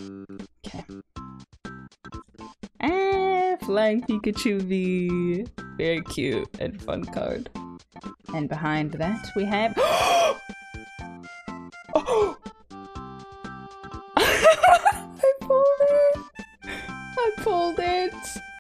Okay. Ah, Flying Pikachu V. Very cute and fun card. And behind that we have... Oh! I pulled it! I pulled it!